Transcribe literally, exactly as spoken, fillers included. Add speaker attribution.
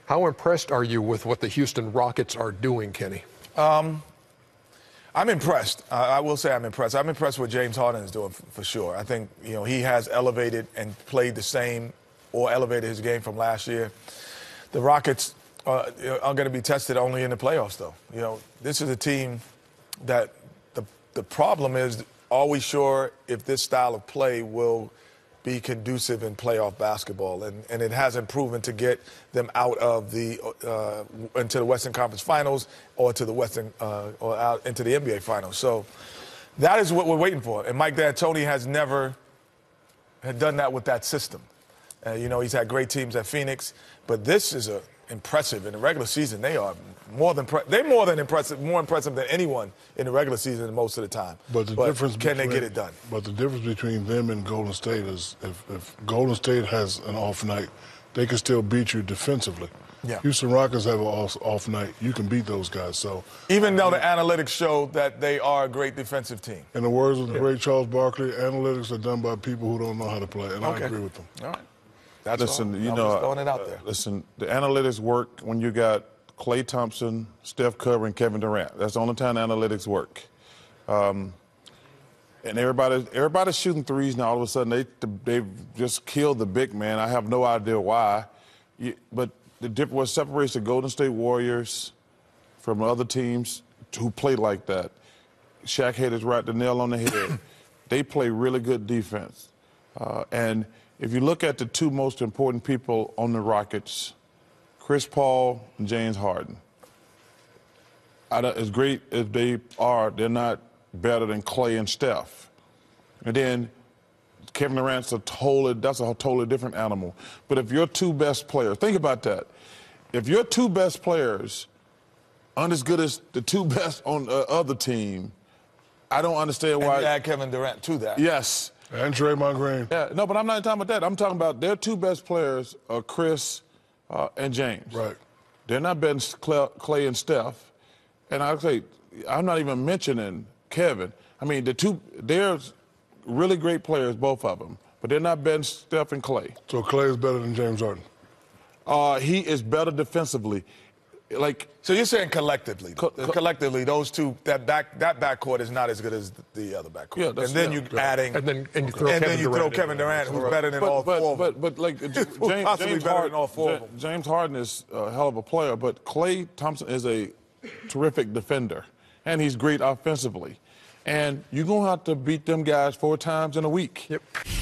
Speaker 1: How impressed are you with what the Houston Rockets are doing, Kenny?
Speaker 2: Um, I'm impressed. Uh, I will say I'm impressed. I'm impressed with what James Harden is doing for, for sure. I think, you know, he has elevated and played the same or elevated his game from last year. The Rockets uh, are going to be tested only in the playoffs, though. You know, this is a team that the the problem is, are we sure if this style of play will be conducive in playoff basketball? And, and it hasn't proven to get them out of the uh, into the Western Conference Finals or to the Western uh, or out into the N B A Finals. So that is what we're waiting for. And Mike D'Antoni has never had done that with that system. Uh, you know, he's had great teams at Phoenix, but this is a impressive. In the regular season, they are more than pre- they're more than impressive, more impressive than anyone in the regular season most of the time.
Speaker 3: But the
Speaker 2: but
Speaker 3: difference
Speaker 2: can
Speaker 3: between,
Speaker 2: they get it done?
Speaker 3: But the difference between them and Golden State is if, if Golden State has an off night, they can still beat you defensively.
Speaker 2: Yeah.
Speaker 3: Houston Rockets have an off, off night. You can beat those guys. So
Speaker 2: even though the analytics show that they are a great defensive team.
Speaker 3: In the words of the yeah. great Charles Barkley, analytics are done by people who don't know how to play, and
Speaker 2: okay.
Speaker 3: I agree with them.
Speaker 2: All right. That's
Speaker 4: listen,
Speaker 2: all.
Speaker 4: you
Speaker 2: I'm
Speaker 4: know,
Speaker 2: just throwing it out there.
Speaker 4: Uh, listen, the analytics work when you got Klay Thompson, Steph Curry, and Kevin Durant. That's the only time the analytics work. Um, and everybody, everybody's shooting threes now. All of a sudden, they they've just killed the big man. I have no idea why. You, but the difference, what separates the Golden State Warriors from other teams who play like that, Shaq hit it right the nail on the head. They play really good defense, uh, and if you look at the two most important people on the Rockets, Chris Paul and James Harden, as great as they are, they're not better than Klay and Steph. And then Kevin Durant's a totally, that's a totally different animal. But if your two best players, think about that. If your two best players aren't as good as the two best on the other team, I don't understand
Speaker 2: and
Speaker 4: why.
Speaker 2: You add Kevin Durant to that.
Speaker 4: Yes.
Speaker 3: And Draymond Green.
Speaker 4: Yeah, no, but I'm not talking about that. I'm talking about their two best players are Chris uh, and James.
Speaker 3: Right.
Speaker 4: They're not better than Klay and Steph. And I say, I'm not even mentioning Kevin. I mean, the two, they're really great players, both of them, but they're not better than Steph and Klay.
Speaker 3: So Klay is better than James Harden?
Speaker 4: Uh, he is better defensively. Like,
Speaker 2: so you're saying collectively, co- co- collectively, those two, that back that backcourt is not as good as the other backcourt.
Speaker 4: Yeah,
Speaker 2: and then
Speaker 4: yeah,
Speaker 2: you
Speaker 4: yeah.
Speaker 2: adding,
Speaker 1: and then and you throw
Speaker 2: and
Speaker 1: Kevin
Speaker 2: then you
Speaker 1: Durant,
Speaker 2: throw Kevin Durant, who's
Speaker 4: right.
Speaker 2: better than
Speaker 4: but,
Speaker 2: all
Speaker 4: but,
Speaker 2: four.
Speaker 4: But but like James,
Speaker 2: possibly
Speaker 4: James
Speaker 2: better
Speaker 4: Harden,
Speaker 2: than all four of them.
Speaker 4: James Harden is a hell of a player, but Klay Thompson is a terrific defender, and he's great offensively. And you're gonna have to beat them guys four times in a week.
Speaker 1: Yep.